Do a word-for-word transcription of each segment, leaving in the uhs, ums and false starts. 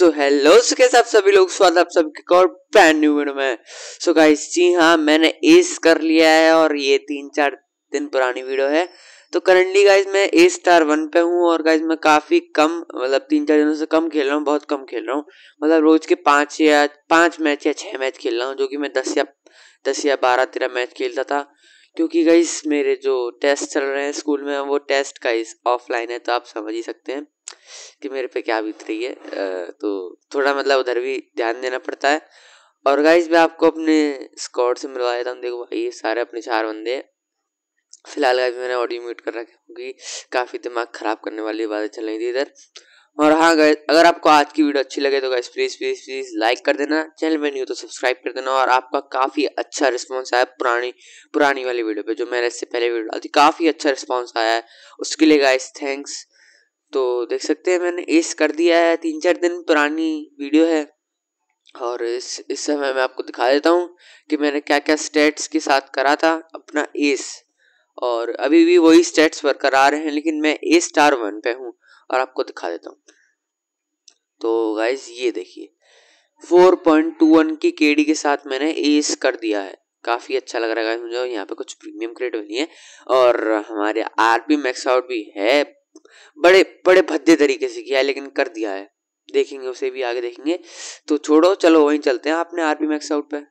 So hello सो कैसे आप सभी लोग, स्वागत आप सबके और ब्रांड न्यू वीडियो में। सो गाइस जी हाँ, मैंने एस कर लिया है और ये तीन चार दिन पुरानी वीडियो है। तो करंटली गाइस मैं ए स्टार वन पे हूँ और गाइस मैं काफी कम मतलब तीन चार दिनों से कम खेल रहा हूँ, बहुत कम खेल रहा हूँ। मतलब रोज के पाँच या पाँच मैच या छह मैच खेल रहा हूँ, जो कि मैं दस या दस या बारह तेरह मैच खेलता था। क्योंकि गाइस मेरे जो टेस्ट चल रहे हैं स्कूल में, वो टेस्ट गाइस ऑफलाइन है, तो आप समझ ही सकते हैं कि मेरे पे क्या बीत रही है। तो थोड़ा मतलब उधर भी ध्यान देना पड़ता है। और गाइस मैं आपको अपने स्क्वाड से मिलवा देता हूँ। देखो भाई, ये सारे अपने चार बंदे हैं। फिलहाल गाइस मैंने ऑडियो म्यूट कर रखा है क्योंकि काफी दिमाग खराब करने वाली बातें चल रही थी इधर। और हाँ गाइस, अगर आपको आज की वीडियो अच्छी लगे तो guys please please please like कर देना, चैनल में न्यू तो सब्सक्राइब कर देना। और आपका काफी अच्छा रिस्पांस आया पुरानी पुरानी वाली वीडियो पे, जो मैंने इससे पहले वीडियो डाली थी, काफी अच्छा रिस्पांस आया है, उसके लिए गाइस थैंक्स। तो देख सकते हैं मैंने एस कर दिया है, तीन चार दिन पुरानी वीडियो है। और इस इस समय मैं आपको दिखा देता हूँ कि मैंने क्या क्या स्टेट्स के साथ करा था अपना एस। और अभी भी वही स्टेट्स बरकरार हैं, लेकिन मैं ए स्टार वन पे हूँ और आपको दिखा देता हूँ। तो गाइस ये देखिए, फोर पॉइंट टू वन की केडी के साथ मैंने एस कर दिया है। काफी अच्छा लग रहा है मुझे। यहाँ पे कुछ प्रीमियम क्रेडिट बनी है और हमारे आरपी मैक्स आउट भी है। बड़े बड़े भद्दे तरीके से किया है, लेकिन कर दिया है। देखेंगे उसे भी, आगे देखेंगे। तो छोड़ो, चलो वहीं चलते हैं अपने आरपी मैक्स आउट पे।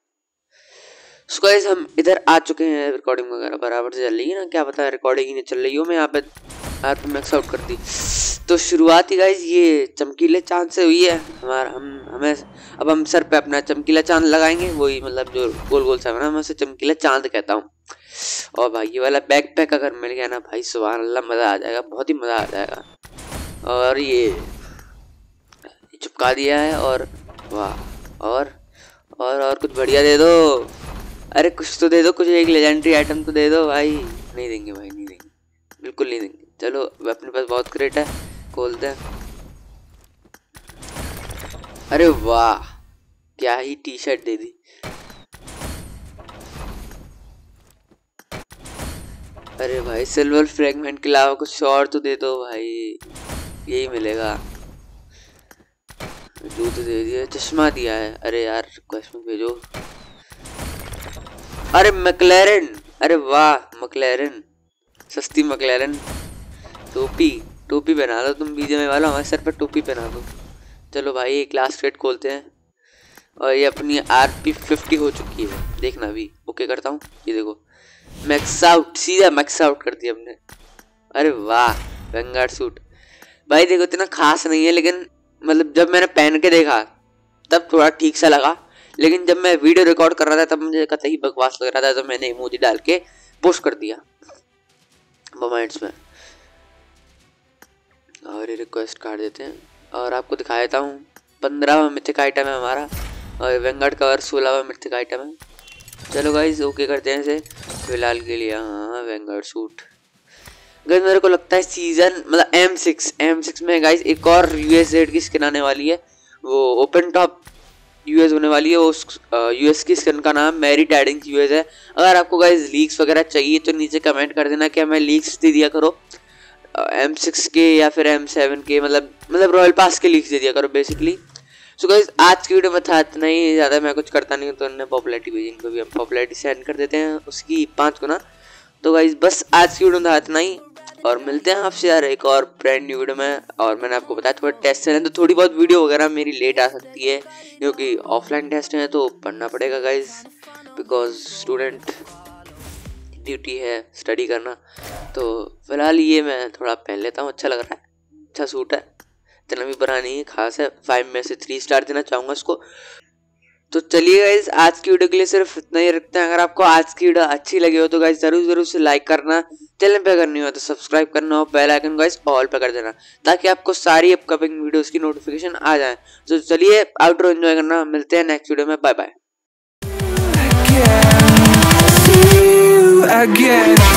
सो गाइस हम इधर आ चुके हैं। रिकॉर्डिंग वगैरह बराबर से चल रही है ना, क्या पता रिकॉर्डिंग ही नहीं चल रही हो। मैं यहाँ पे आरपी मैक्स आउट कर दी। तो शुरुआत ही गाइस ये चमकीले चांद से हुई है। हमारा हम हमें अब हम सर पे अपना चमकीला चांद लगाएंगे। वही मतलब जो गोल गोल सा बना, मैं उसे चमकीला चांद कहता हूँ। और भाई ये वाला बैक पैक अगर मिल गया ना भाई, सुभान अल्लाह, मजा आ जाएगा, बहुत ही मजा आ जाएगा। और ये चिपका दिया है। और वाह, और और और कुछ बढ़िया दे दो। अरे कुछ तो दे दो, कुछ एक लेजेंडरी आइटम तो दे दो भाई। नहीं देंगे भाई, नहीं देंगे, बिल्कुल नहीं देंगे। चलो अपने पास बहुत क्रेट है, खोलते हैं। अरे वाह, क्या ही टी शर्ट दे दी। अरे भाई सिल्वर फ्रेगमेंट के अलावा कुछ और तो दे दो भाई, यही मिलेगा। जूते दे दिए, चश्मा दिया है। अरे यार रिक्वेस्ट में भेजो। अरे मैक्लेरन, अरे वाह मैक्लेरन, सस्ती मैक्लेरन। टोपी टोपी पहना दो तुम बीजे में वाला, हमारे सर पर टोपी पहना दो। चलो भाई एक लास्ट क्रेट खोलते हैं। और ये अपनी आरपी फिफ्टी हो चुकी है, देखना भी। ओके करता हूँ, ये देखो मैक्स आउट, सीधा मैक्स आउट कर दिया हमने। अरे वाह वेंगार्ड सूट भाई, देखो इतना खास नहीं है, लेकिन मतलब जब मैंने पहन के देखा तब थोड़ा ठीक सा लगा। लेकिन जब मैं वीडियो रिकॉर्ड कर रहा था तब मुझे कतई बकवास लग रहा था, तो मैंने इमोजी डाल के पोस्ट कर दिया मोमेंट्स में। और ये रिक्वेस्ट काट देते हैं और आपको दिखा देता हूँ। पंद्रहवा मिथिक आइटम है हमारा और वेंगार्ड कवर सोलहवा मिथिक आइटम है। चलो गाइस ओके करते हैं इसे फिलहाल के लिए। हाँ वेंगार्ड सूट गाइस, मेरे को लगता है सीजन मतलब एम सिक्स एम सिक्स में गाइस एक और यूएस जेड की स्किन आने वाली है। वो ओपन टॉप यूएस होने वाली है। उस यूएस की स्किन का नाम मैरी टाइडिंग्स यूएस है। अगर आपको गाइस लीक्स वगैरह चाहिए तो नीचे कमेंट कर देना कि हमें लीक्स दे दिया करो एम सिक्स के या फिर एम सेवन के, मतलब मतलब रॉयल पास के लीक्स दे दिया करो बेसिकली। सो गाइस आज की वीडियो में था इतना ही, ज़्यादा मैं कुछ करता नहीं हूँ, तो उन्होंने पॉपुलैरिटी भेजी, इनको भी हम पॉपुलैरिटी सेंड कर देते हैं उसकी पाँच गुना। तो गाइस बस आज की वीडियो में था इतना ही, और मिलते हैं आपसे यार एक और ब्रांड न्यू वीडियो में। और मैंने आपको बताया थोड़ा टेस्ट है तो थोड़ी बहुत वीडियो वगैरह मेरी लेट आ सकती है, क्योंकि ऑफलाइन टेस्ट है तो पढ़ना पड़ेगा गाइस, बिकॉज स्टूडेंट ड्यूटी है स्टडी करना। तो फिलहाल ये मैं थोड़ा पहन लेता हूँ, अच्छा लग रहा है, अच्छा सूट है, इतना भी बुरा नहीं है, खास है। फाइव में से थ्री स्टार देना चाहूँगा इसको। तो चलिए गाइस आज की वीडियो के लिए सिर्फ इतना ही रखते हैं। अगर आपको आज की वीडियो अच्छी लगी हो तो गाइस जरूर जरूर से लाइक करना, चैनल पे अगर नहीं हो तो सब्सक्राइब करना और बेल आइकन गाइस ऑल पे कर देना, ताकि आपको सारी अपकमिंग वीडियोस की नोटिफिकेशन आ जाए। तो चलिए आउटरो एंजॉय करना, मिलते हैं नेक्स्ट वीडियो में, बाय बाय।